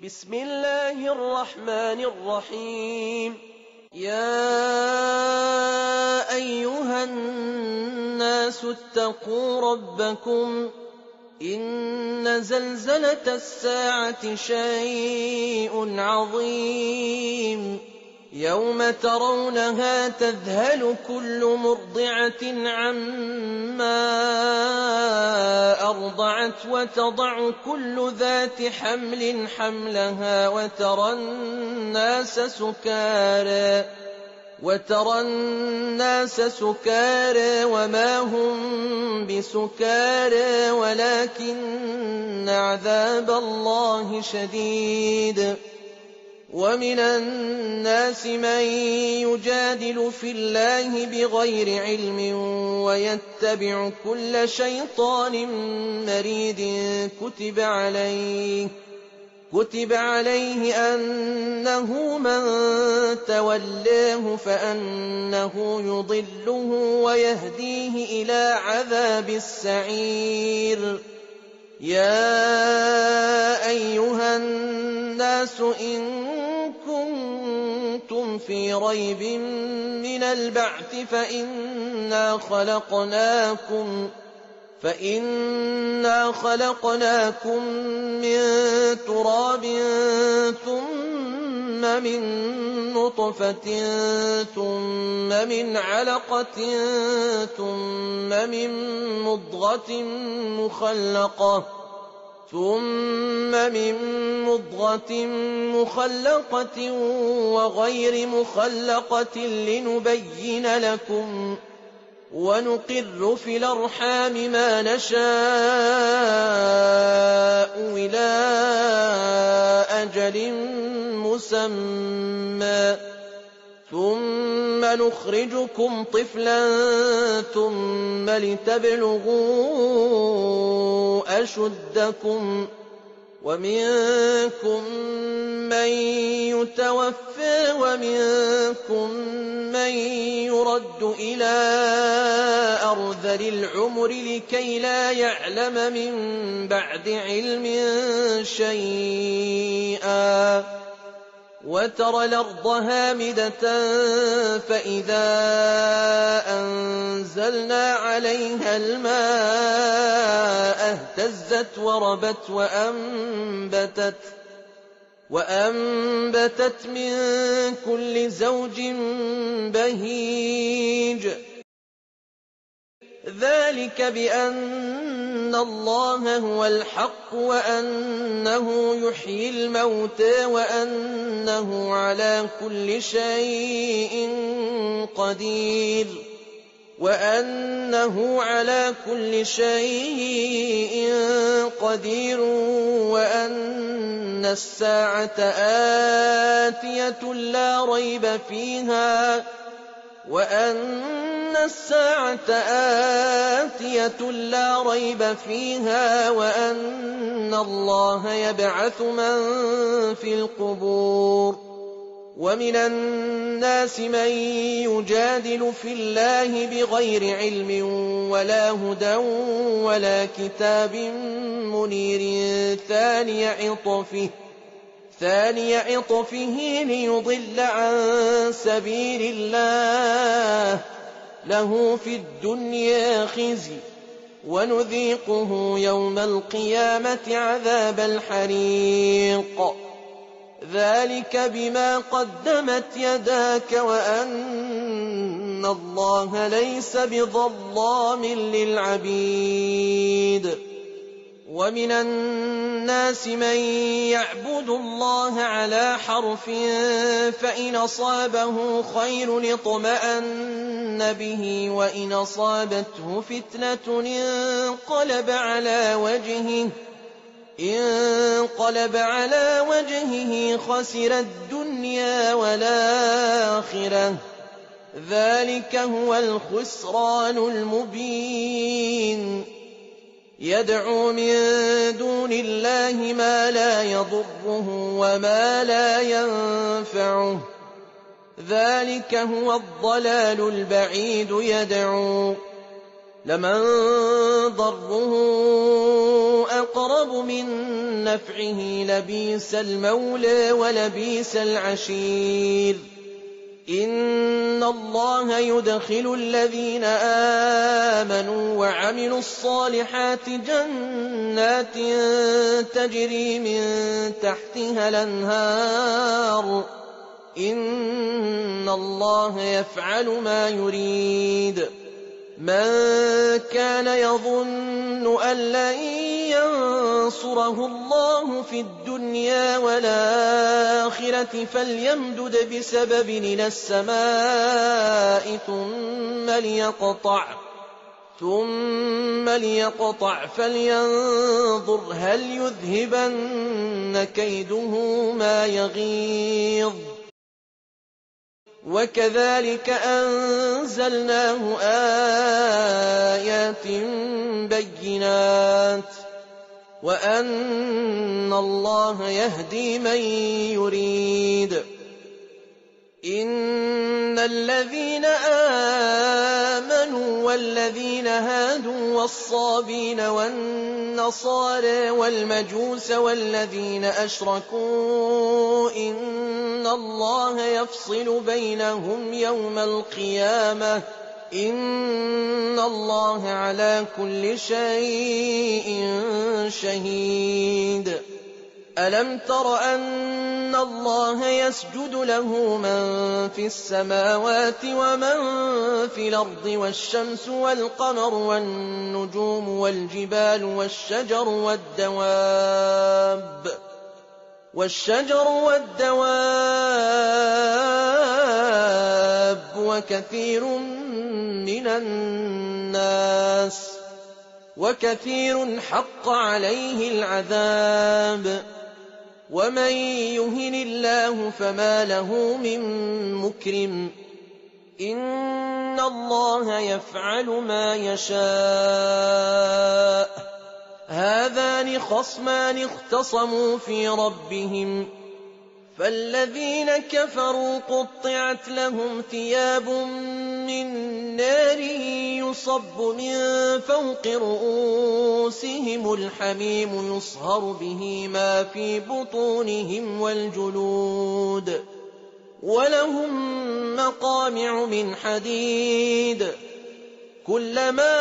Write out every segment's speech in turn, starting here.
بسم الله الرحمن الرحيم. يا أيها الناس اتقوا ربكم إن زلزلة الساعة شيء عظيم يوم ترونها تذهل كل مرضعة عما أرضعت وتضع كل ذات حمل حملها وترى الناس سكارى وما هم بسكارى ولكن عذاب الله شديد. ومن الناس من يجادل في الله بغير علم ويتبع كل شيطان مريد كتب عليه أنه من تولاه فأنه يضله ويهديه إلى عذاب السعير. يا أيها الناس إن كنتم في ريب من البعث فإنا خلقناكم من تراب ثم من نطفة ثم من علقة ثم من مضغة مخلقة وغير مخلقة لنبين لكم ونقر في الأرحام ما نشاء إلى أجل مسمى ثم نخرجكم طفلا ثم لتبلغوا أشدكم ومنكم من يتوفى ومنكم من يرد إلى أرذل العمر لكي لا يعلم من بعد علم شيئا. وترى الأرض هامدة فإذا أنزلنا عليها الماء اهتزت وربت وأنبتت من كل زوج بهيج. ذلك بأن الله هو الحق وأنه يحيي الموتى وأنه على كل شيء قدير وأن الساعة آتية لا ريب فيها وأن الله يبعث من في القبور. ومن الناس من يجادل في الله بغير علم ولا هدى ولا كتاب منير ثاني عطفه ليضل عن سبيل الله له في الدنيا خزي ونذيقه يوم القيامة عذاب الحريق. ذلك بما قدمت يداك وأن الله ليس بظلام للعبيد. ومن الناس من يعبد الله على حرف فإن أصابه خير اطمأن به وإن أصابته فتنة انقلب على وجهه خسر الدنيا والآخرة. ذلك هو الخسران المبين. يدعو من دون الله ما لا يضره وما لا ينفعه. ذلك هو الضلال البعيد. لمن ضره أقرب من نفعه لبئس المولى ولبئس العشير إن الله يدخل الذين آمنوا وعملوا الصالحات جنات تجري من تحتها الأنهار إن الله يفعل ما يريد من كان يظن أن لن ينصره الله في الدنيا والآخرة فليمدد بسبب إلى السماء ثم ليقطع فلينظر هل يذهبن كيده ما يغيظ وكذلك أنزلناه آيات بينات وأن الله يهدي من يريد إن الذين آمنوا والذين هادوا والصابين والنصارى والمجوس والذين أشركوا إن الله يفصل بينهم يوم القيامة إن الله على كل شيء شهيد ألم تر أن الله يسجد له من في السماوات ومن في الأرض والشمس والقمر والنجوم والجبال والشجر والدواب وكثير من الناس وكثير حق عليه العذاب ومن يهن الله فما له من مكرم إن الله يفعل ما يشاء هذان خصمان اختصموا في ربهم فالذين كفروا قطعت لهم ثياب من نار يصب من فوق رؤوسهم الحميم يصهر به ما في بطونهم والجلود ولهم مقامع من حديد كلما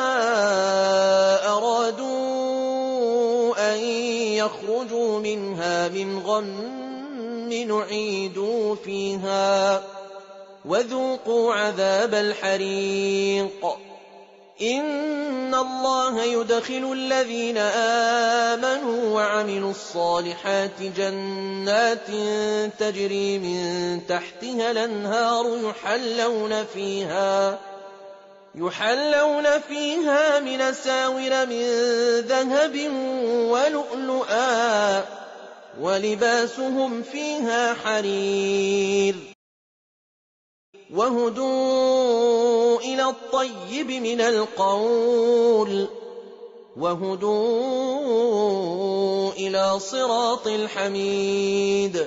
أرادوا أن يخرجوا منها من غم نعيدوا فيها وذوقوا عذاب الحريق إن الله يدخل الذين آمنوا وعملوا الصالحات جنات تجري من تحتها الأنهار يحلون فيها من أساور من ذهب ولؤلؤا ولباسهم فيها حرير وهدوا إلى الطيب من القول وهدوا إلى صراط الحميد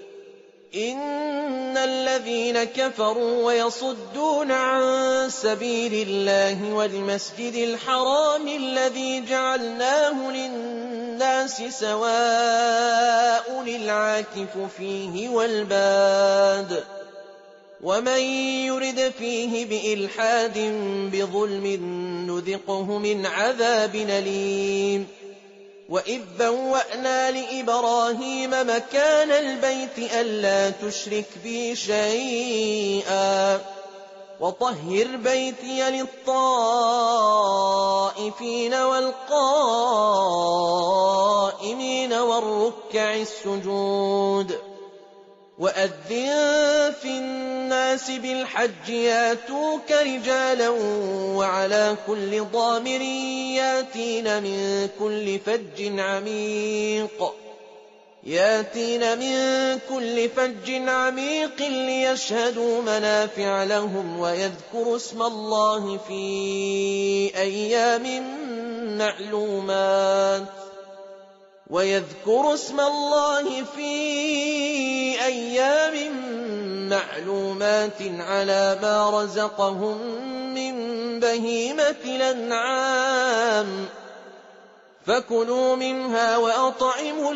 إن الذين كفروا ويصدون عن سبيل الله والمسجد الحرام الذي جعلناه للناس سواء العاكف فيه والباد ومن يرد فيه بإلحاد بظلم نذقه من عذاب أليم وإذ بوأنا لإبراهيم مكان البيت ألا تشرك بي شيئا وطهر بيتي للطائفين والقائمين والركع السجود وأذن في الناس بالحج ياتوك رجالا وعلى كل ضامر ياتين من كل فج عميق ليشهدوا منافع لهم ويذكروا اسم الله في أيام معلومات ويذكروا اسم الله في أيام معلومات على ما رزقهم من بهيمة الأنعام فكلوا منها وأطعموا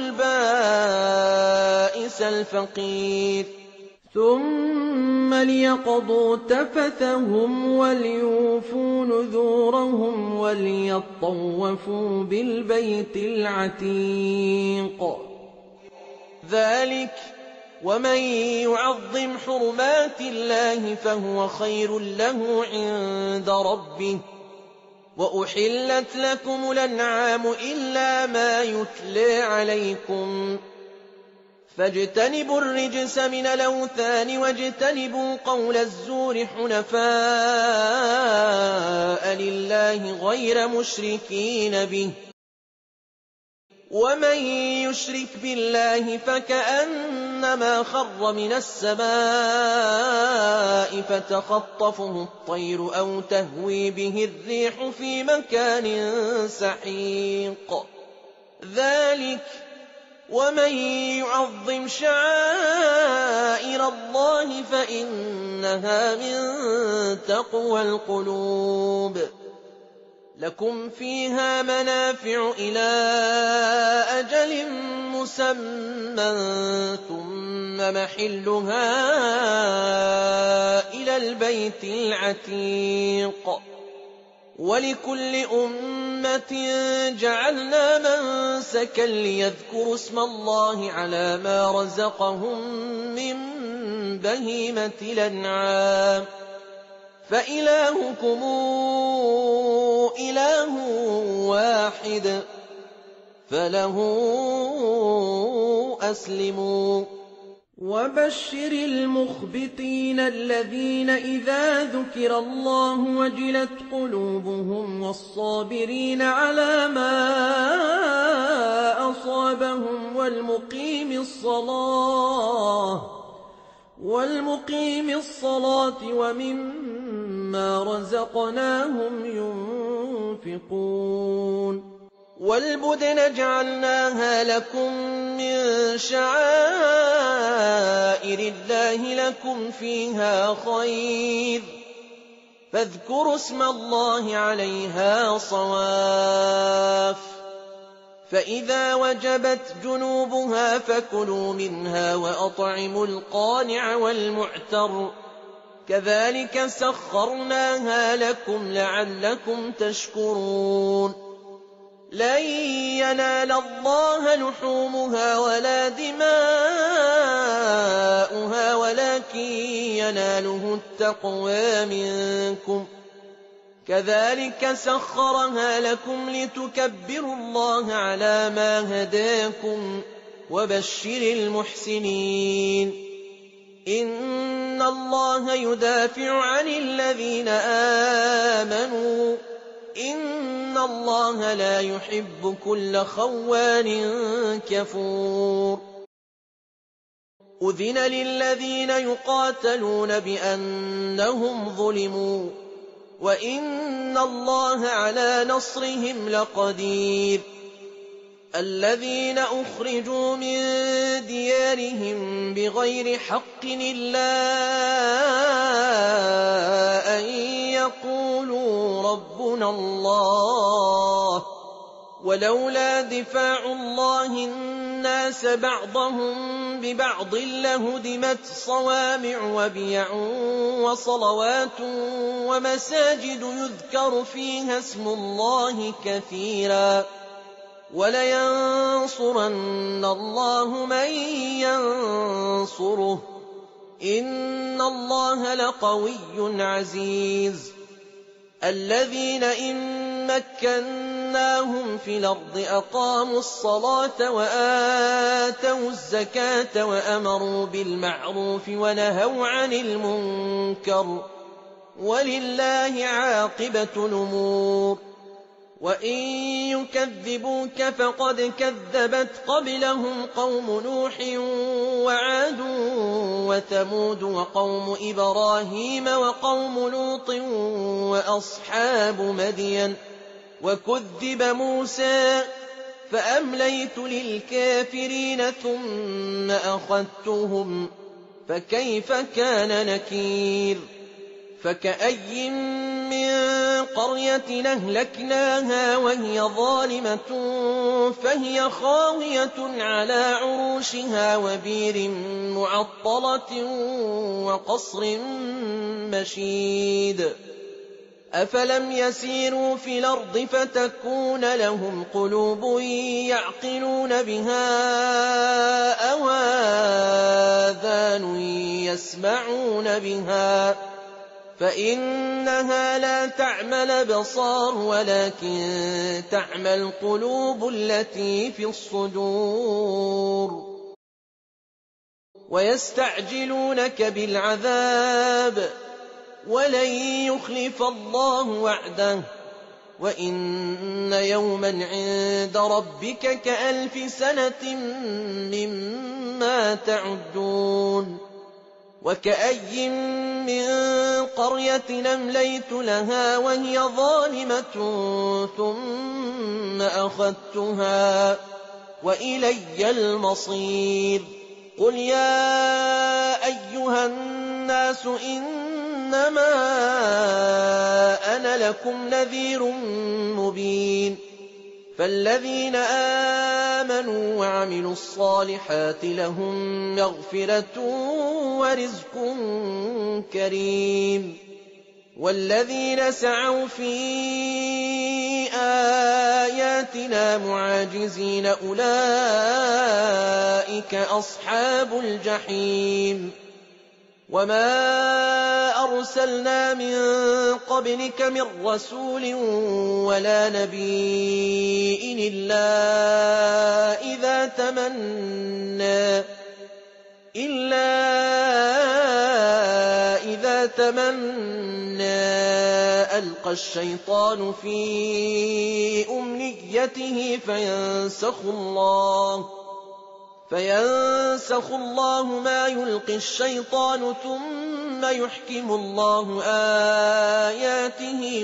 البائس الفقير ثم ليقضوا تفثهم وليوفوا نذورهم وليطوفوا بالبيت العتيق ذلك ومن يعظم حرمات الله فهو خير له عند ربه وأحلت لكم الأنعام إلا ما يتلى عليكم فاجتنبوا الرجس من الأوثان واجتنبوا قول الزور حنفاء لله غير مشركين به ومن يشرك بالله فكأنما خر من السماء فتخطفه الطير أو تهوي به الريح في مكان سحيق ذلك ومن يعظم شعائر الله فإنها من تقوى القلوب لكم فيها منافع إلى أجل مسمى ثم محلها إلى البيت العتيق ولكل أمة جعلنا منسكا ليذكروا اسم الله على ما رزقهم من بهيمة الأنعام فإلهكم إله واحد فله أسلموا وبشر المخبتين الذين إذا ذكر الله وجلت قلوبهم والصابرين على ما أصابهم والمقيم الصلاة ومما رزقناهم ينفقون والبدن جعلناها لكم من شعائر الله لكم فيها خير فاذكروا اسم الله عليها صواف فإذا وجبت جنوبها فكلوا منها وأطعموا القانع والمعتر كذلك سخرناها لكم لعلكم تشكرون لن ينال الله لحومها ولا دماؤها ولكن يناله التقوى منكم كذلك سخرها لكم لتكبروا الله على ما هداكم وبشر المحسنين إن الله يدافع عن الذين آمنوا إن الله لا يحب كل خوان كفور أذن للذين يقاتلون بأنهم ظلموا وإن الله على نصرهم لقدير الذين أخرجوا من ديارهم بغير حق إلا أن يقولوا ربنا الله ولولا دفاع الله الناس بعضهم ببعض لهدمت صوامع وبيع وصلوات ومساجد يذكر فيها اسم الله كثيرا ولينصرن الله من ينصره إن الله لقوي عزيز الذين إن مكناهم في الأرض أقاموا الصلاة وآتوا الزكاة وأمروا بالمعروف ونهوا عن المنكر ولله عاقبة الأمور وإن يكذبوك فقد كذبت قبلهم قوم نوح وعاد وثمود وقوم إبراهيم وقوم لوط وأصحاب مدين وكذب موسى فأمليت للكافرين ثم أخذتهم فكيف كان نكير فكأي من قرية أهلكناها وهي ظالمة فهي خاوية على عروشها وبير معطلة وقصر مشيد أفلم يسيروا في الأرض فتكون لهم قلوب يعقلون بها أو آذان يسمعون بها فإنها لا تعمى الأبصار ولكن تعمى القلوب التي في الصدور ويستعجلونك بالعذاب ولن يخلف الله وعده وإن يوما عند ربك كألف سنة مما تعدون وكأي من قرية أمليت لها وهي ظالمة ثم أخذتها وإلي المصير قل يا أيها الناس إنما أنا لكم نذير مبين فالذين آمنوا وعملوا الصالحات لهم مغفرة ورزق كريم والذين سعوا في آياتنا معاجزين أولئك أصحاب الجحيم وما أرسلنا من قبلك من رسول ولا نبي إلا إذا تمنى ألقى الشيطان في أمنيته فينسخ الله ما يلقي الشيطان ثم يحكم الله آياته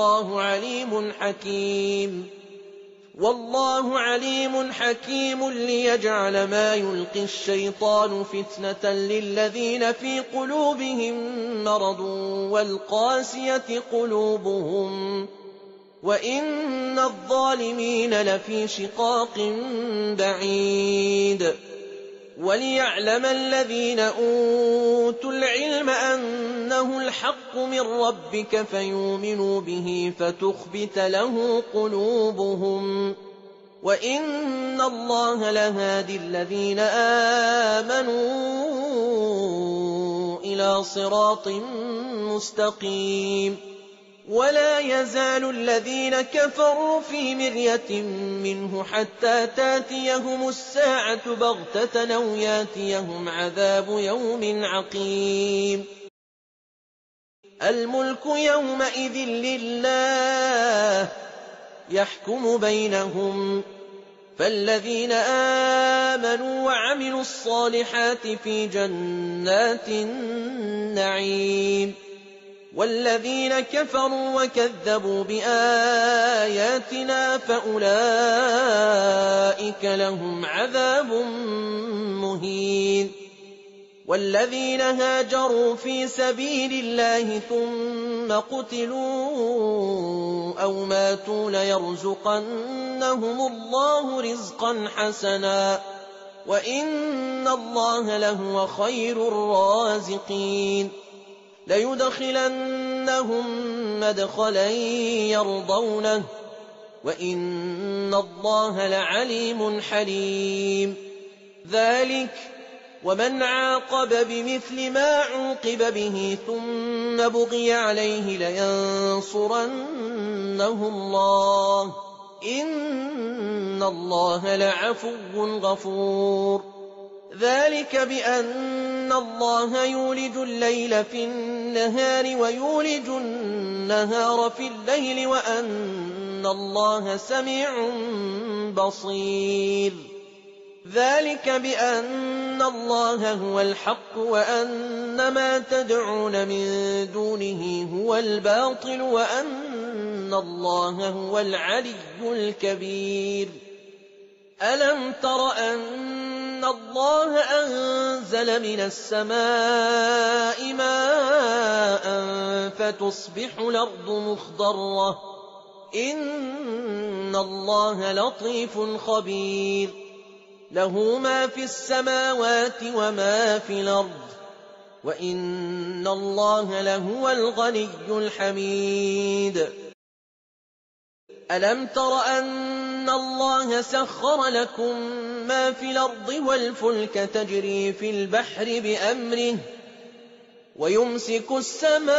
والله عليم حكيم ليجعل ما يلقي الشيطان فتنة للذين في قلوبهم مرض والقاسية قلوبهم وإن الظالمين لفي شقاق بعيد وليعلم الذين أوتوا العلم أنه الحق من ربك فيؤمنوا به فتخبت له قلوبهم وإن الله لهادي الذين آمنوا إلى صراط مستقيم ولا يزال الذين كفروا في مرية منه حتى تاتيهم الساعة بغتة أو ياتيهم عذاب يوم عقيم الملك يومئذ لله يحكم بينهم فالذين آمنوا وعملوا الصالحات في جنات النعيم والذين كفروا وكذبوا بآياتنا فأولئك لهم عذاب مهين والذين هاجروا في سبيل الله ثم قتلوا أو ماتوا ليرزقنهم الله رزقا حسنا وإن الله لهو خير الرازقين ليدخلنهم مدخلا يرضونه وإن الله لعليم حليم ذلك ومن عاقب بمثل ما عوقب به ثم بغي عليه لينصرنه الله إن الله لعفو غفور ذلك بأن الله يولج الليل في النهار ويولج النهار في الليل وأن الله سميع بصير ذلك بأن الله هو الحق وأن ما تدعون من دونه هو الباطل وأن الله هو العلي الكبير أَلَمْ تَرَ أَنَّ اللَّهَ أَنزَلَ مِنَ السَّمَاءِ مَاءً فَتُصْبِحُ الْأَرْضُ مُخْضَرَّةً ۗ إِنَّ اللَّهَ لَطِيفٌ خَبِيرٌ لَّهُ مَا فِي السَّمَاوَاتِ وَمَا فِي الْأَرْضِ ۗ وَإِنَّ اللَّهَ لَهُوَ الْغَنِيُّ الْحَمِيدُ أَلَمْ تَرَ أَنَّ اللَّهَ سَخَّرَ لَكُم مَّا فِي الْأَرْضِ وَالْفُلْكَ تَجْرِي فِي الْبَحْرِ بِأَمْرِهِ وَيُمْسِكُ السَّمَاءَ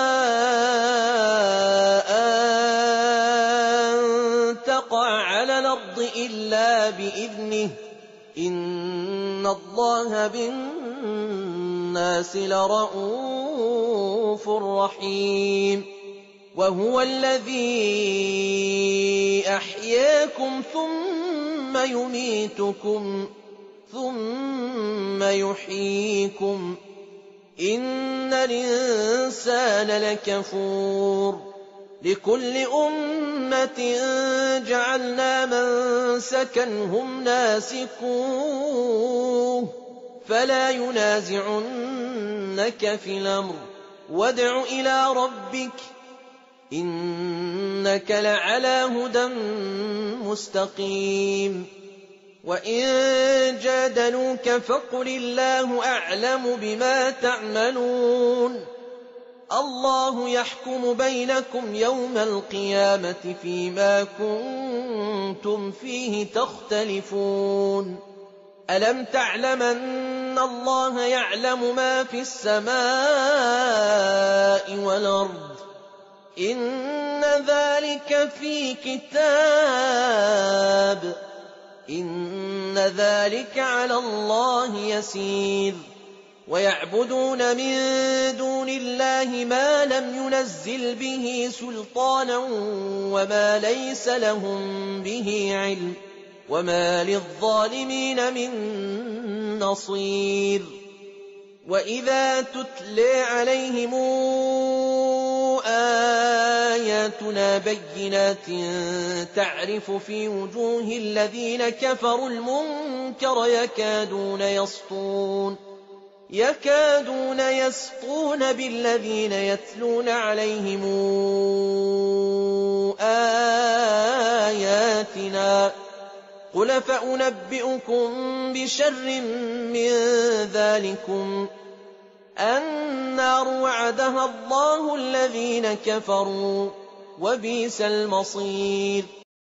أَن تَقَعَ عَلَى الْأَرْضِ إِلَّا بِإِذْنِهِ ۗ إِنَّ اللَّهَ بِالنَّاسِ لَرَءُوفٌ رَّحِيمٌ وَهُوَ الَّذِي أَحْيَاكُمْ ثُمَّ يُمِيتُكُمْ ثُمَّ يُحْيِيكُمْ ۗ إِنَّ الْإِنسَانَ لَكَفُورٌ لِكُلِّ أُمَّةٍ جَعَلْنَا مَنسَكًا هُمْ نَاسِكُوهُ فَلَا يُنَازِعُنَّكَ فِي الْأَمْرِ وَادْعُ إِلَىٰ رَبِّكَ إِنَّكَ لَعَلَىٰ هُدًى مُّسْتَقِيمٍ وَإِن جَادَلُوكَ فَقُلِ اللَّهُ أَعْلَمُ بِمَا تَعْمَلُونَ اللَّهُ يَحْكُمُ بَيْنَكُمْ يَوْمَ الْقِيَامَةِ فِيمَا كُنتُمْ فِيهِ تَخْتَلِفُونَ أَلَمْ تَعْلَمْ أَنَّ اللَّهَ يَعْلَمُ مَا فِي السَّمَاءِ وَالْأَرْضِ إِنَّ ذَلِكَ فِي كِتَابٍ إِنَّ ذَلِكَ عَلَى اللَّهِ يَسِيرٌ وَيَعْبُدُونَ مِن دُونِ اللَّهِ مَا لَمْ يُنَزِّلْ بِهِ سُلْطَانًا وَمَا لَيْسَ لَهُم بِهِ عِلْمٌ وَمَا لِلظَّالِمِينَ مِن نَّصِيرٍ وَإِذَا تُتْلَىٰ عَلَيْهِمْ آيَاتُنَا بَيِّنَاتٍ تَعْرِفُ فِي وُجُوهِ الَّذِينَ كَفَرُوا الْمُنكَرَ يَكَادُونَ يَسْطُونَ بِالَّذِينَ يَتْلُونَ عَلَيْهِمْ آيَاتِنَا قُلْ فَأُنَبِّئُكُم بِشَرٍّ مِّن ذَٰلِكُمُ النَّارُ وَعَدَهَا اللَّهُ الَّذِينَ كَفَرُوا ۖ وَبِئْسَ الْمَصِيرُ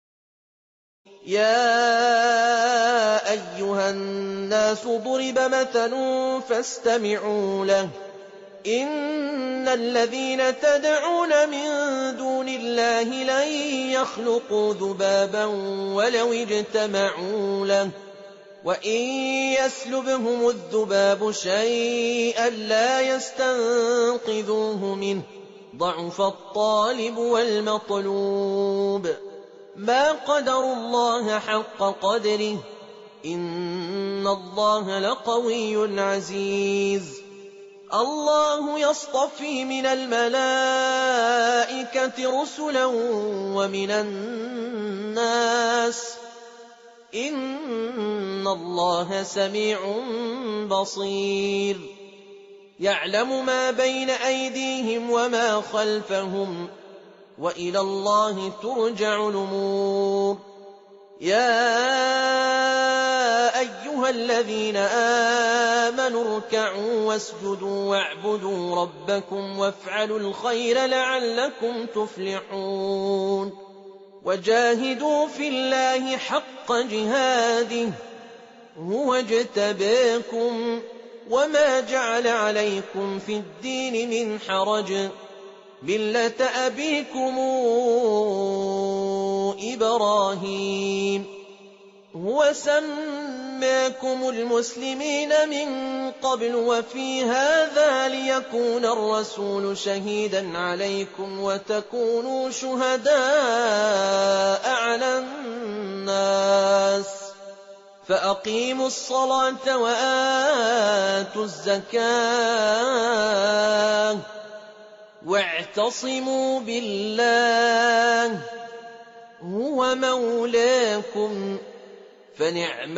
يَا أَيُّهَا النَّاسُ ضُرِبَ مَثَلٌ فَاسْتَمِعُوا لَهُ إِنَّ الَّذِينَ تَدْعُونَ مِن دُونِ اللَّهِ لَن يَخْلُقُوا ذُبَابًا وَلَوِ اجْتَمَعُوا لَهُ وَإِن يَسْلُبْهُمُ الذُّبَابُ شَيْئًا لَّا يَسْتَنقِذُوهُ مِنْهُ ضَعُفَ الطَّالِبُ وَالْمَطْلُوبُ مَا قَدَرُوا اللَّهَ حَقَّ قَدْرِهِ إِنَّ اللَّهَ لَقَوِيٌّ عَزِيزٌ اللَّهُ يَصْطَفِي مِنَ الْمَلَائِكَةِ رُسُلًا وَمِنَ النَّاسِ ۚ إِنَّ اللَّهَ سَمِيعٌ بَصِيرٌ يَعْلَمُ مَا بَيْنَ أَيْدِيهِمْ وَمَا خَلْفَهُمْ ۖ وَإِلَى اللَّهِ تُرْجَعُ الْأُمُورُ يَا أَيُّهَا الَّذِينَ آمَنُوا ارْكَعُوا وَاسْجُدُوا وَاعْبُدُوا رَبَّكُمْ وَافْعَلُوا الْخَيْرَ لَعَلَّكُمْ تُفْلِحُونَ وَجَاهِدُوا فِي اللَّهِ حَقَّ جِهَادِهِ هُوَ اجْتَبَاكُمْ وَمَا جَعَلَ عَلَيْكُمْ فِي الدِّينِ مِنْ حَرَجٍ مِّلَّةَ أَبِيكُمْ إِبْرَاهِيمَ هُوَ سَمَّاكُمُ الْمُسْلِمِينَ مِن قَبْلُ وَفِي هَٰذَا لِيَكُونَ الرَّسُولُ شَهِيدًا عَلَيْكُمْ وَتَكُونُوا شُهَدَاءَ عَلَى النَّاسِ فَأَقِيمُوا الصَّلَاةَ وَآتُوا الزَّكَاةَ وَاعْتَصِمُوا بِاللَّهِ هُوَ مَوْلَاكُمْ فنعم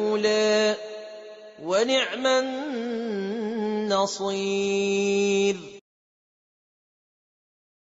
المولى ونعم النصير.